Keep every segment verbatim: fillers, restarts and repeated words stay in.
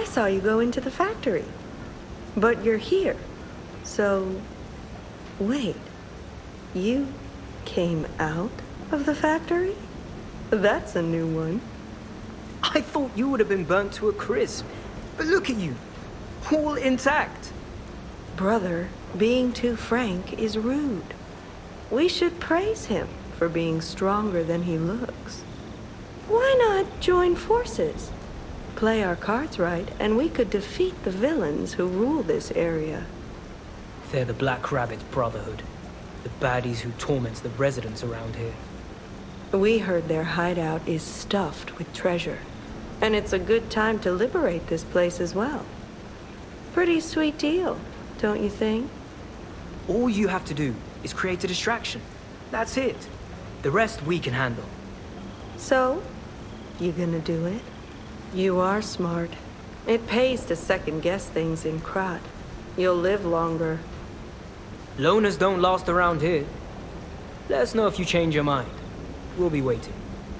I saw you go into the factory. But you're here. So, wait. You came out of the factory? That's a new one. I thought you would have been burnt to a crisp. But look at you, all intact. Brother, being too frank is rude. We should praise him for being stronger than he looks. Why not join forces? Play our cards right, and we could defeat the villains who rule this area. They're the Black Rabbit Brotherhood. The baddies who torment the residents around here. We heard their hideout is stuffed with treasure. And it's a good time to liberate this place as well. Pretty sweet deal, don't you think? All you have to do is create a distraction. That's it. The rest we can handle. So, you gonna do it? You are smart. It pays to second-guess things in Krat. You'll live longer. Loners don't last around here. Let us know if you change your mind. We'll be waiting.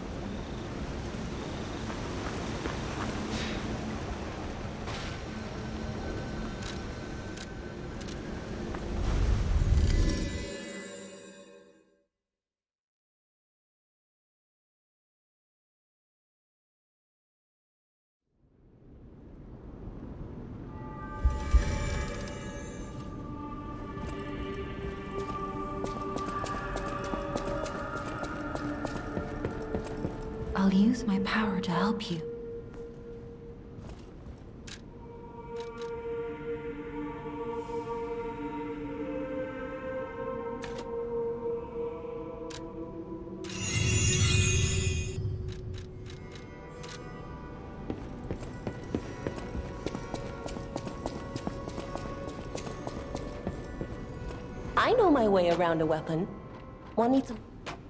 I'll use my power to help you. I know my way around a weapon. One needs a...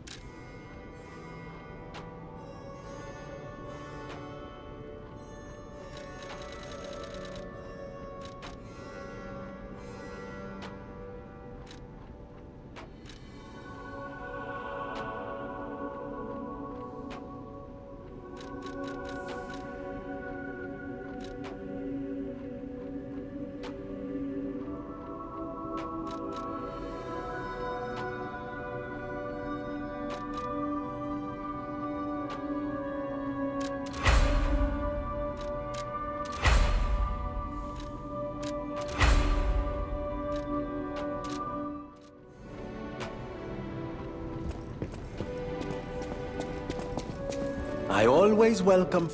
I always welcome...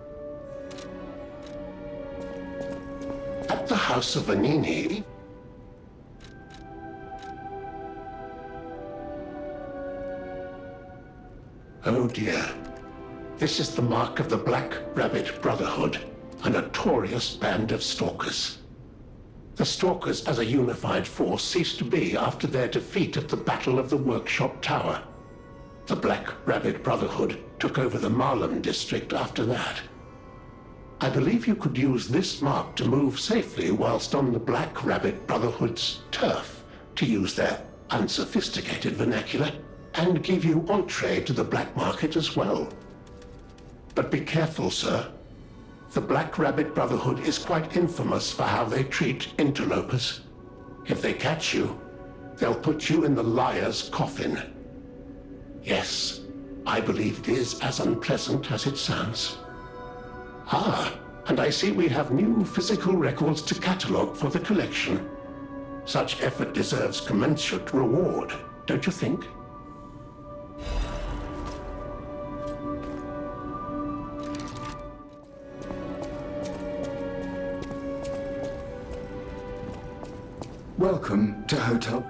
At the House of Vanini... Oh dear. This is the mark of the Black Rabbit Brotherhood, a notorious band of stalkers. The stalkers as a unified force ceased to be after their defeat at the Battle of the Workshop Tower. The Black Rabbit Brotherhood took over the Marlem district after that. I believe you could use this mark to move safely whilst on the Black Rabbit Brotherhood's turf, to use their unsophisticated vernacular, and give you entree to the black market as well. But be careful, sir. The Black Rabbit Brotherhood is quite infamous for how they treat interlopers. If they catch you, they'll put you in the liar's coffin. Yes, I believe it is as unpleasant as it sounds. Ah, and I see we have new physical records to catalogue for the collection. Such effort deserves commensurate reward, don't you think? Welcome to Hotel...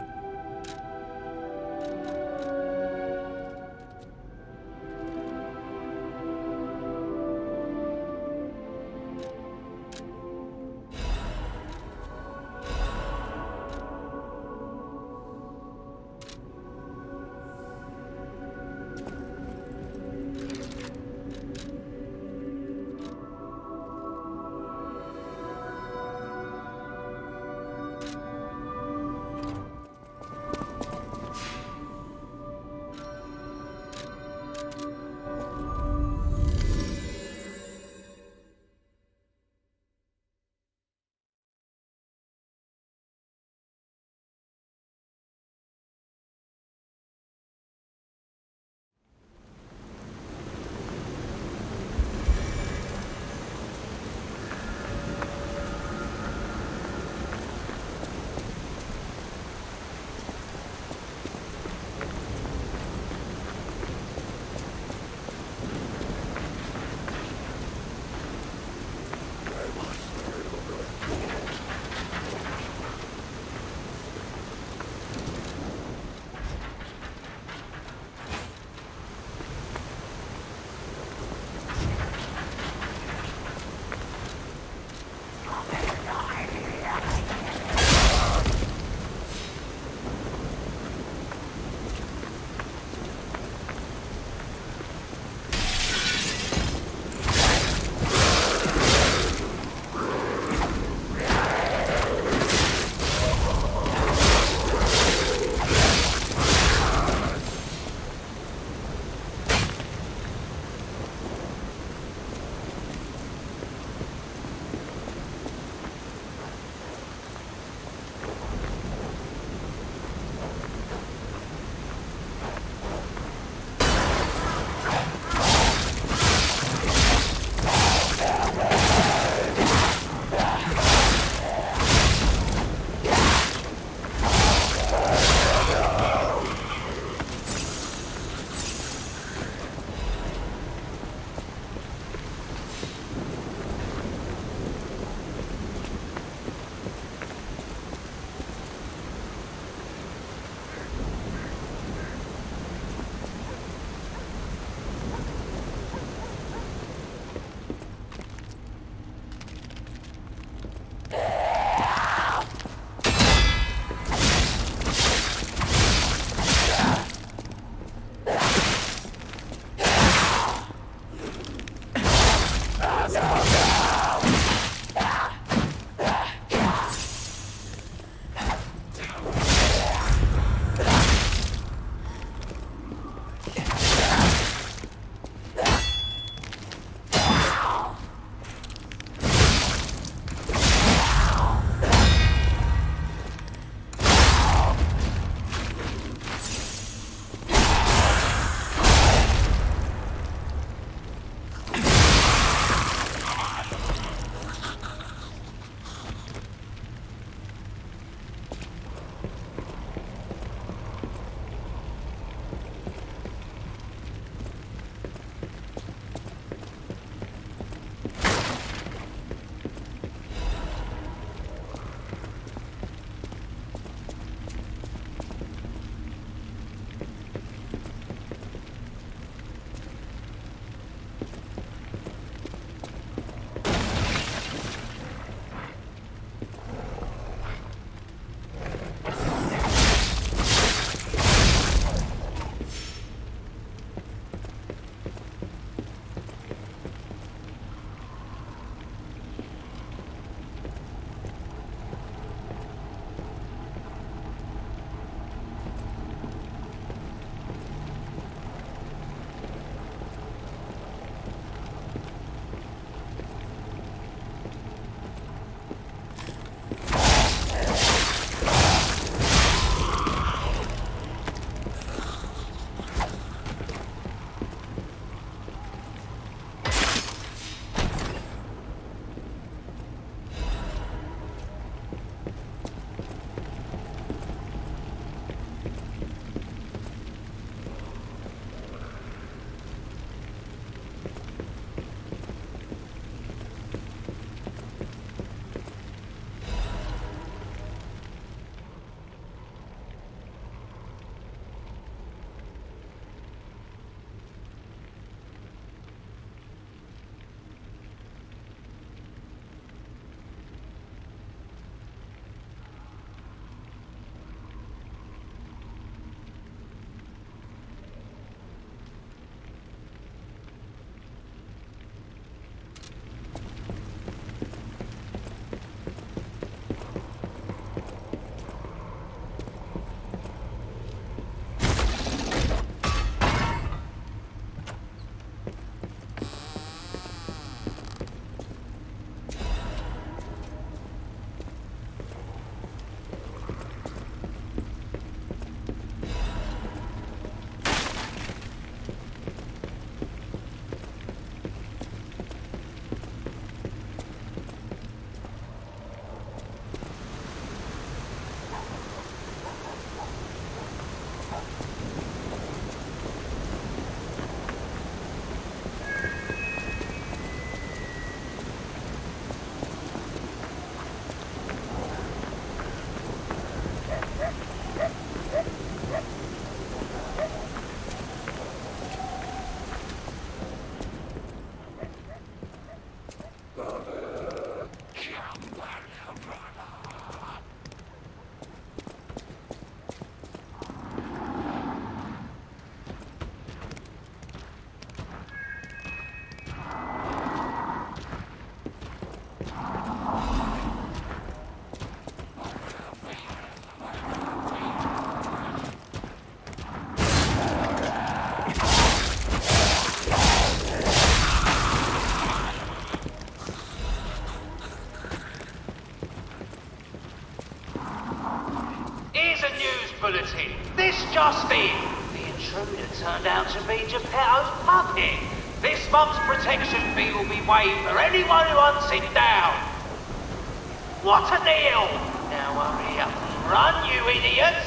news bulletin. This just in. The intruder turned out to be Geppetto's puppet. This month's protection fee will be waived for anyone who hunts it down. What a deal! Now hurry up and run, you idiots!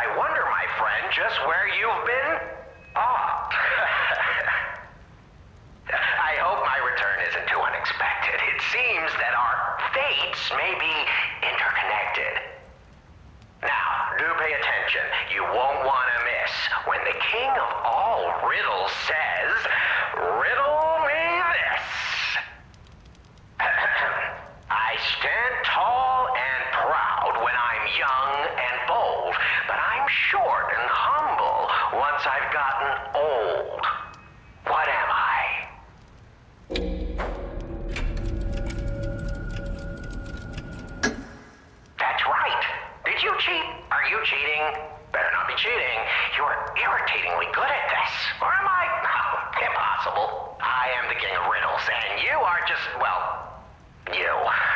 I wonder, my friend, just where you've been? Oh. I hope my return isn't too unexpected. It seems that our fates may be interconnected. Now, do pay attention. You won't want to miss when the king of all riddles says, "Riddle me this." I stand tall and proud when I'm young and bold, but I'm short and humble once I've gotten old. What am I? That's right. Did you cheat? Are you cheating? Better not be cheating. You're irritatingly good at this. Or am I? Oh, impossible. I am the king of riddles, and you are just, well, you.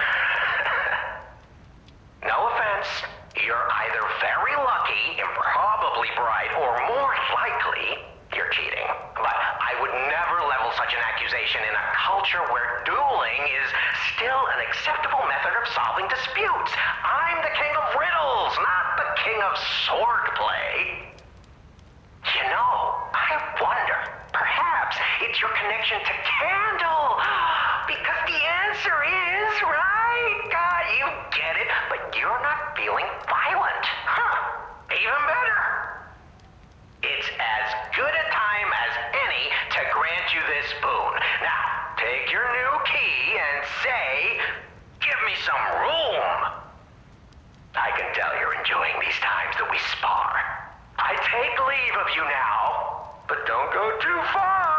No offense. You're either very lucky, improbably bright, or more likely, you're cheating. But I would never level such an accusation in a culture where dueling is still an acceptable method of solving disputes. I'm the king of riddles, not the king of swordplay. You know, I wonder, perhaps it's your connection to Candle. Because the answer is, right? God, you get it, but you're not feeling violent. Huh, even better. It's as good a time as any to grant you this boon. Now, take your new key and say, "Give me some room." I can tell you're enjoying these times that we spar. I take leave of you now, but don't go too far.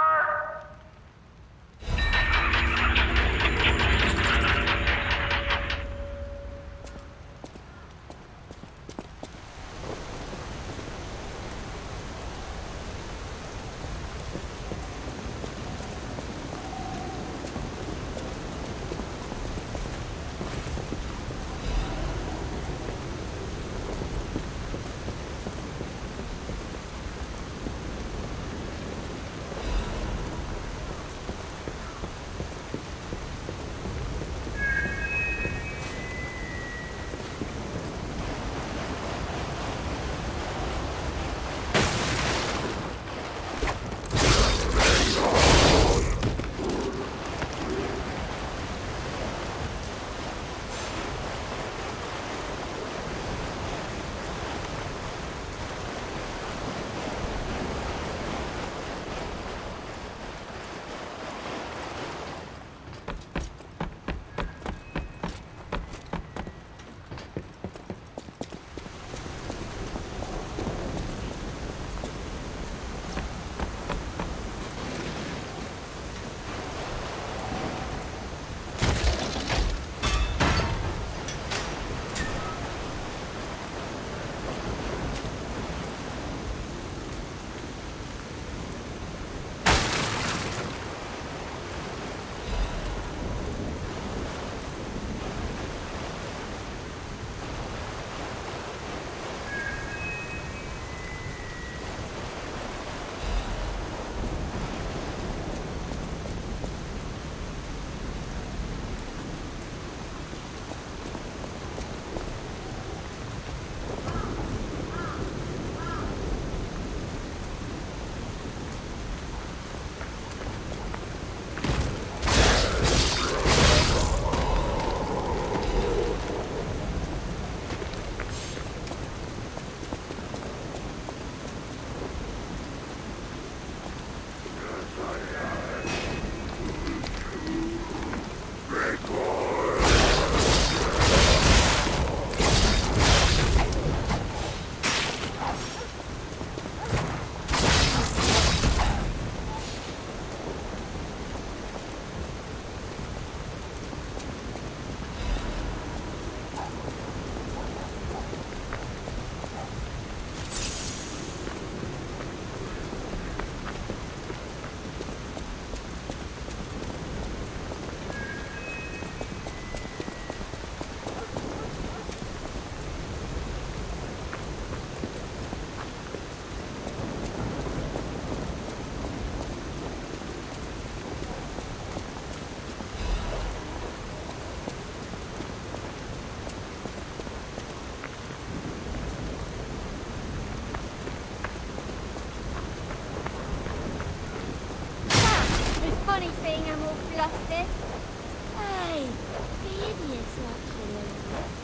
funny seeing them all flustered. Hey, the idiots actually.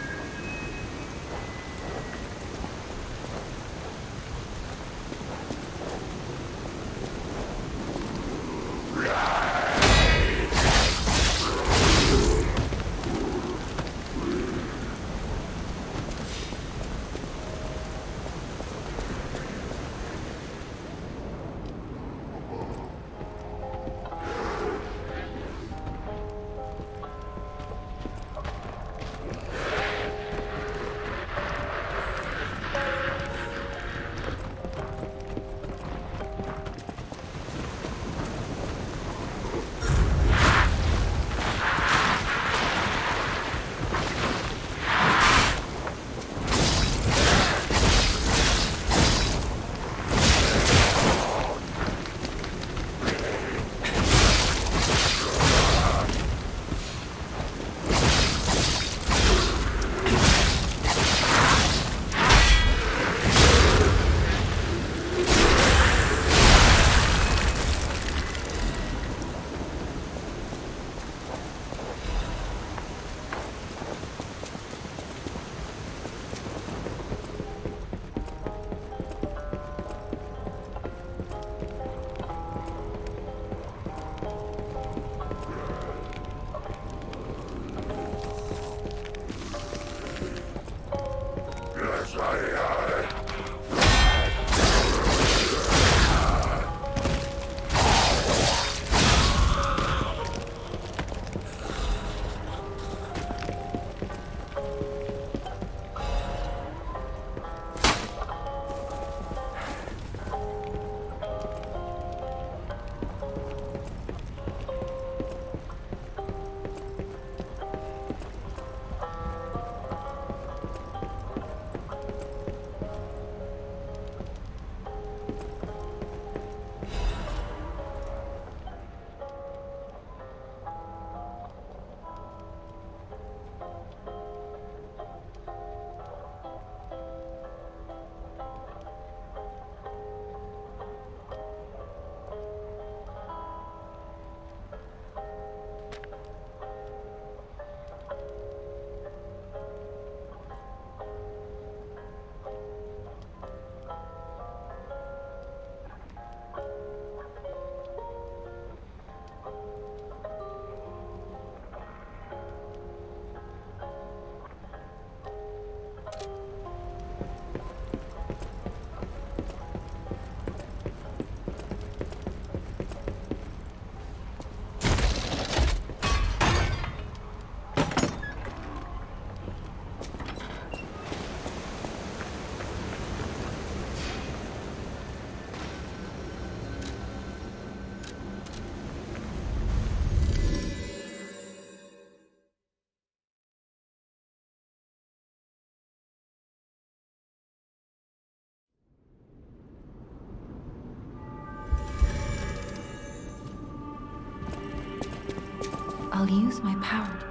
I'll use my power to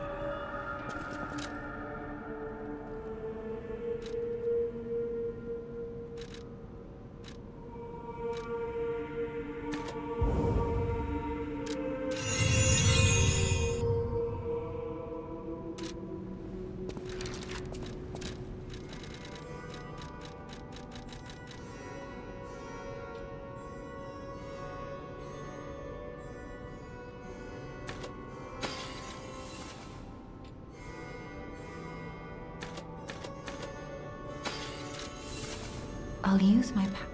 I'll use my power.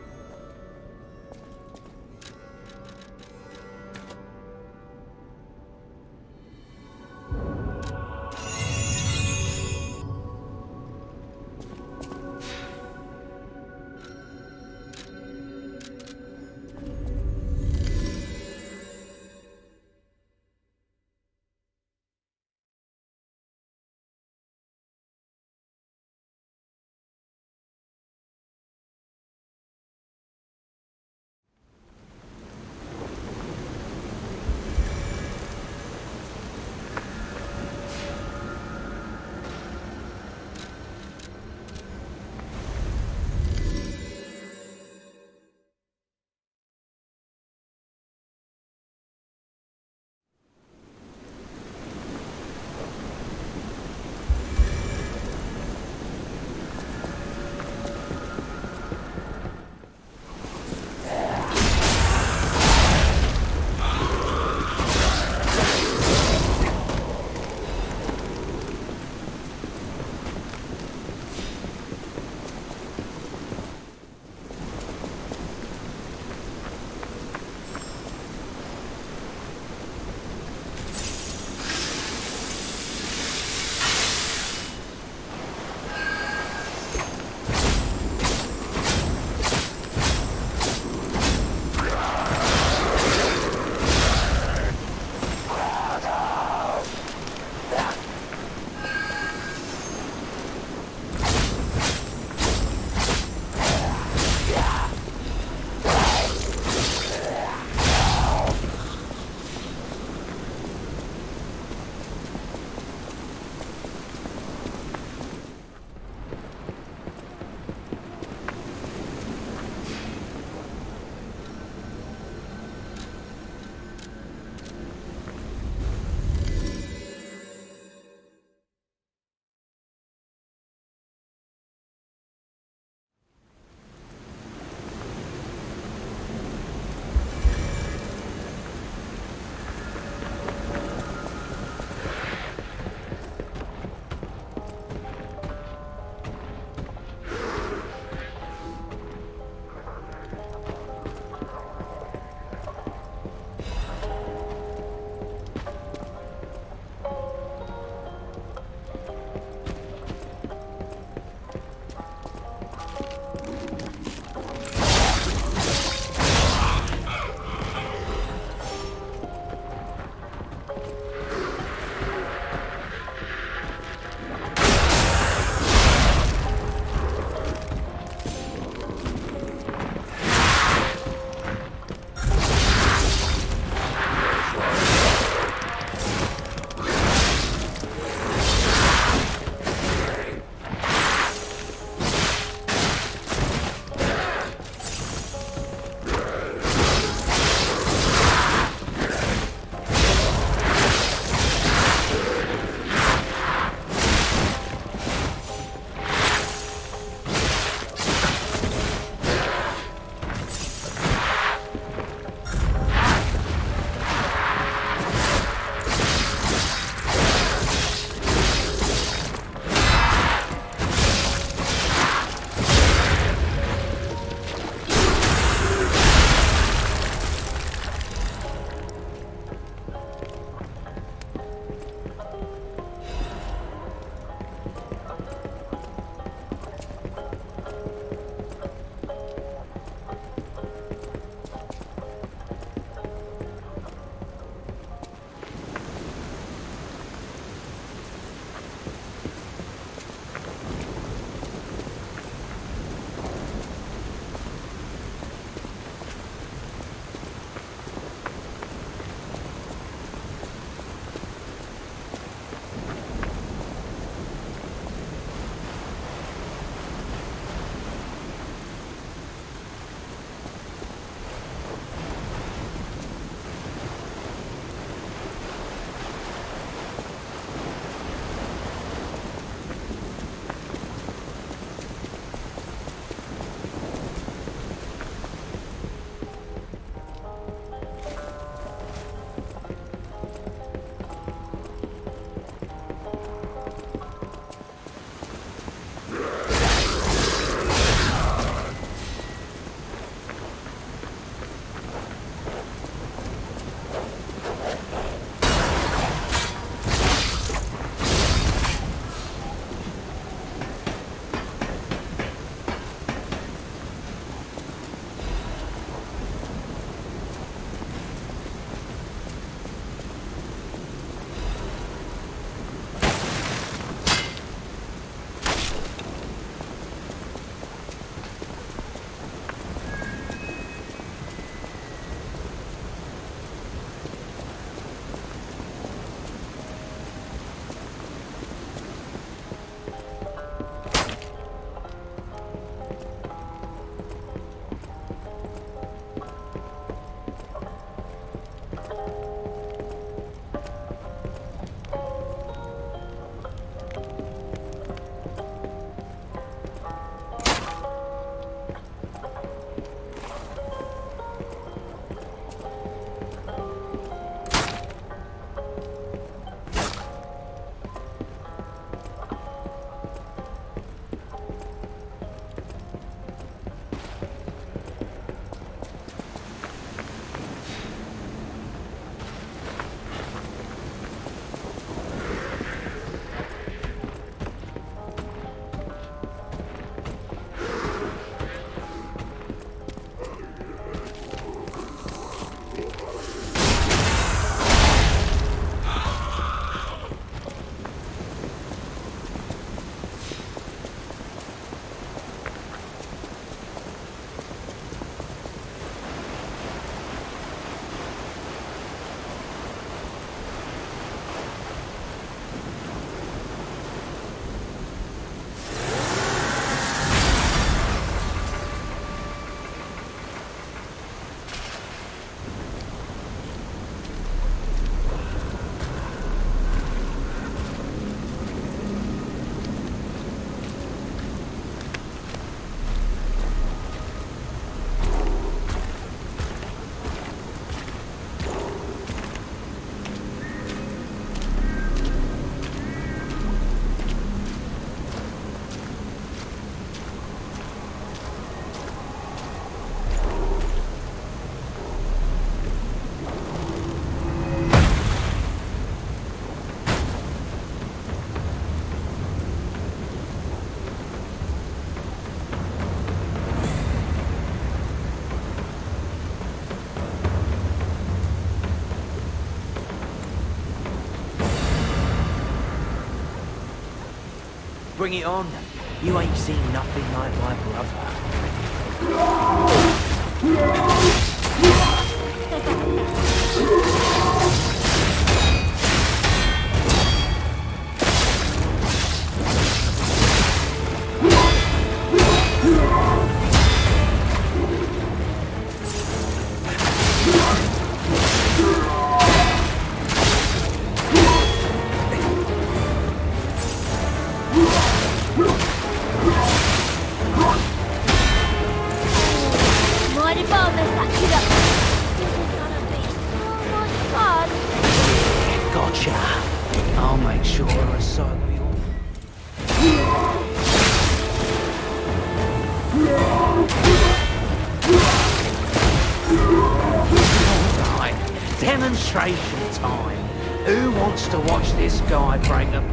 bring it on. You ain't seen nothing like my brother. Mind if I mess that kid up? This is gonna be so much fun. Gotcha. I'll make sure I cycle you. Alright, demonstration time. Who wants to watch this guy break apart?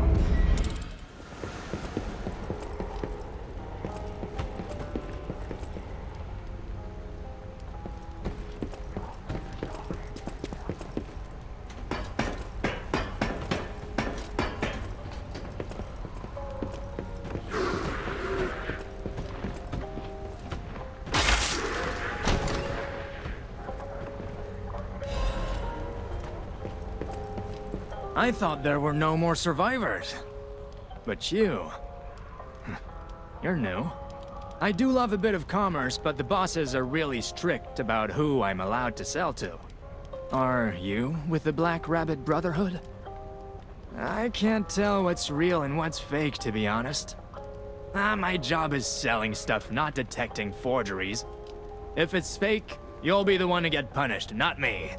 I thought there were no more survivors. But you... You're new. I do love a bit of commerce, but the bosses are really strict about who I'm allowed to sell to. Are you with the Black Rabbit Brotherhood? I can't tell what's real and what's fake, to be honest. Ah, my job is selling stuff, not detecting forgeries. If it's fake, you'll be the one to get punished, not me.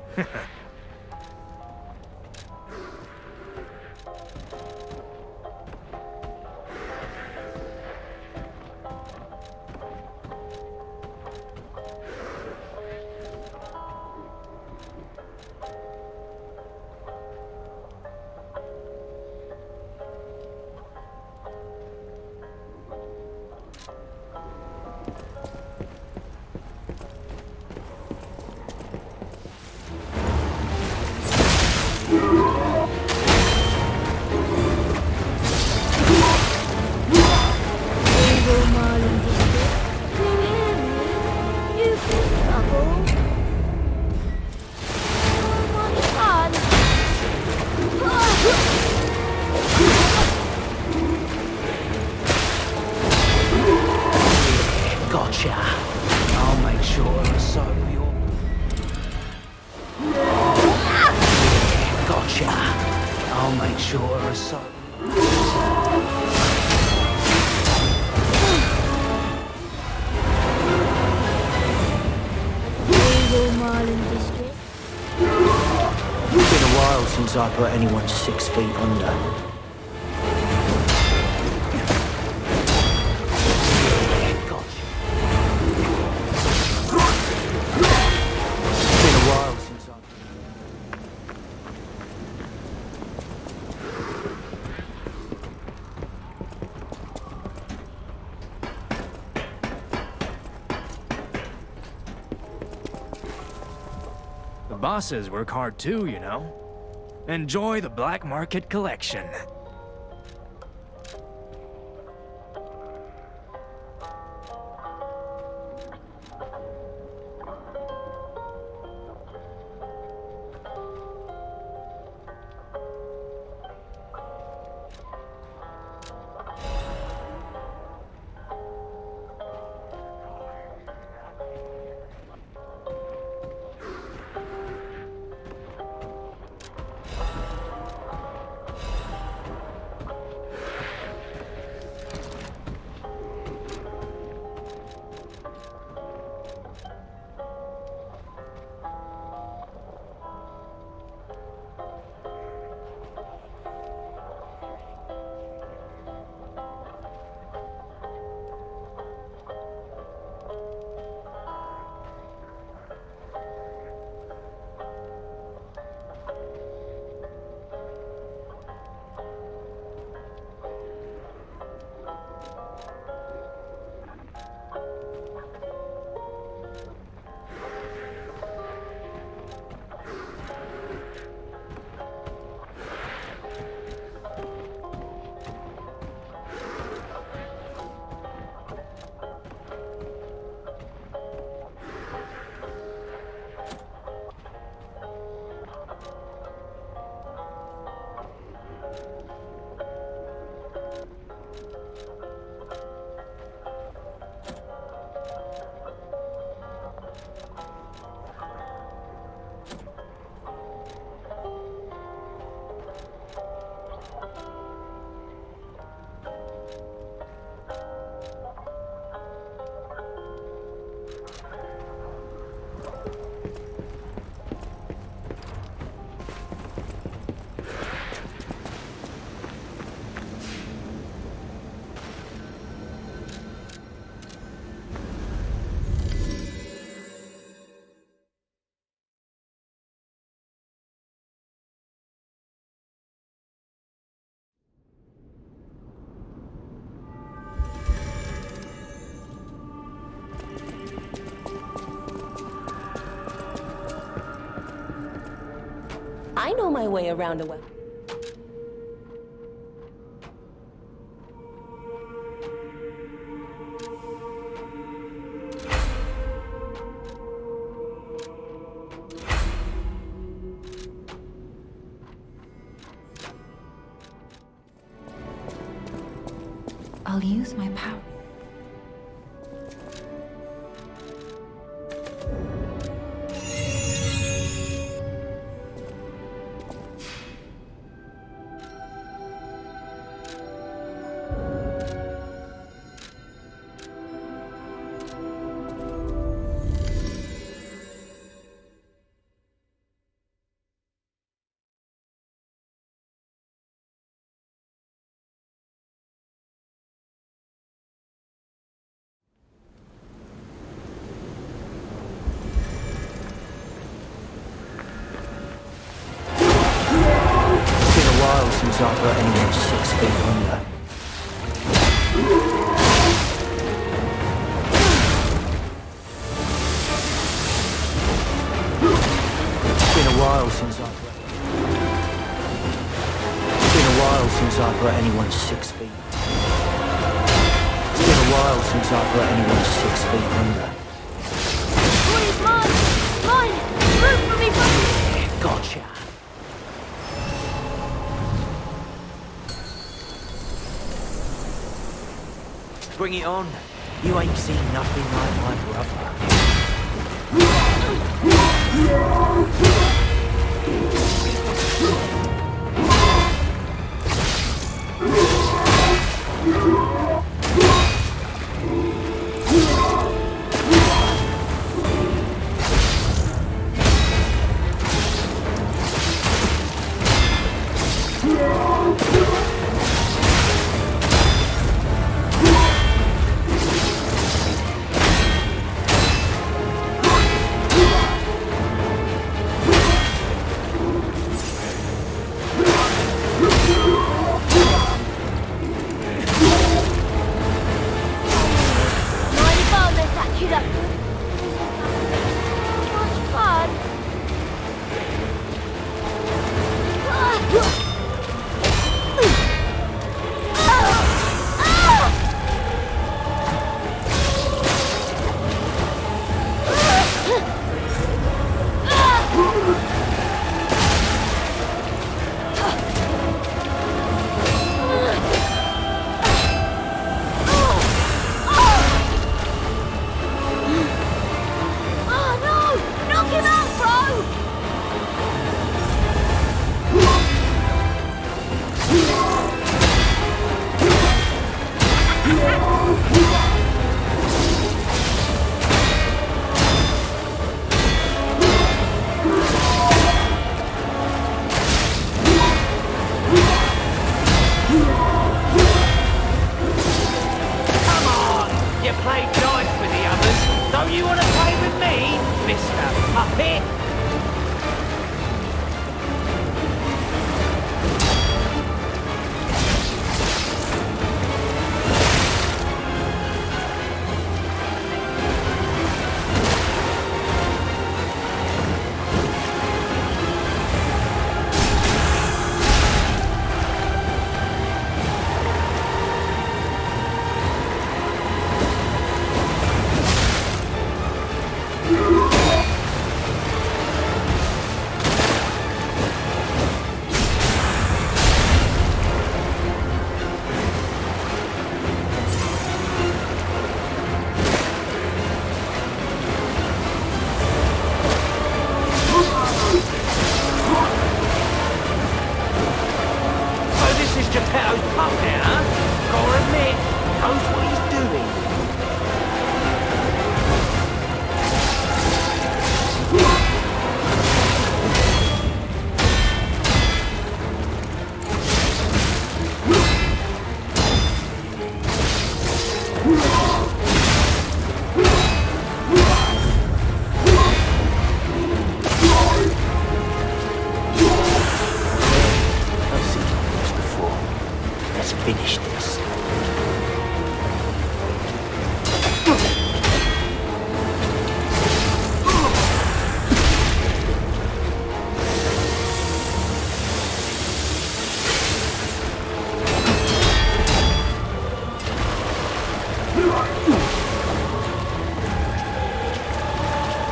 I put anyone six feet under. The bosses work hard too, you know. Enjoy the black market collection. I know my way around a weapon. I'll use my power. Since I've got anyone six feet under. It's been a while since I've got... It's been a while since I've got anyone six feet. It's been a while since I've got anyone six feet under. Please, mine! Mine! Root for me, buddy! Gotcha. Bring it on. You ain't seen nothing like my brother.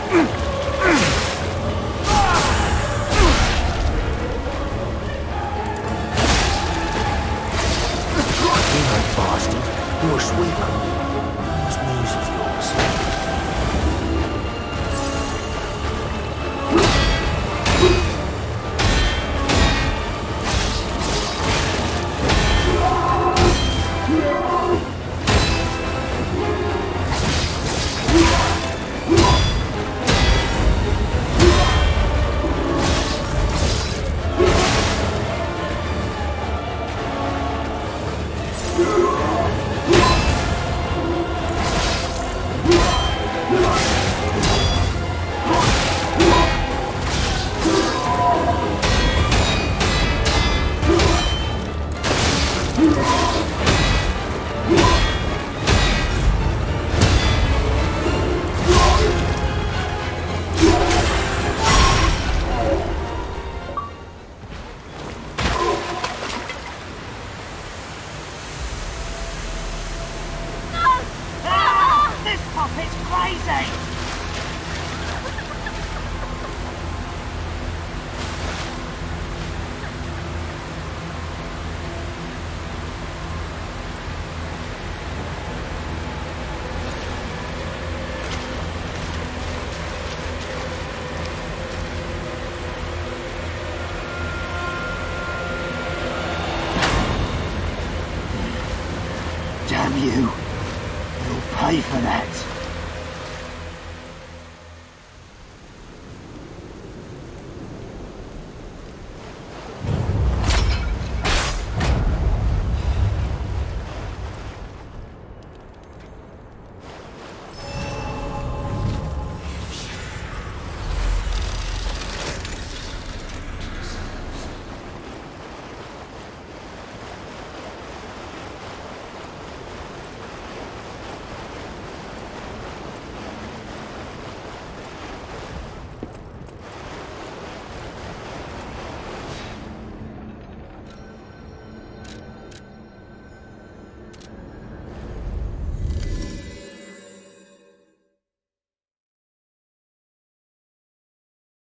You're a sweeper. What's news of yours? Damn you. You'll pay for that.